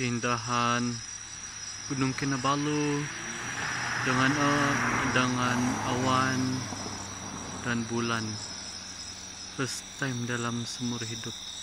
keindahan Gunung Kinabalu dengan awan dan bulan. First time dalam seumur hidup.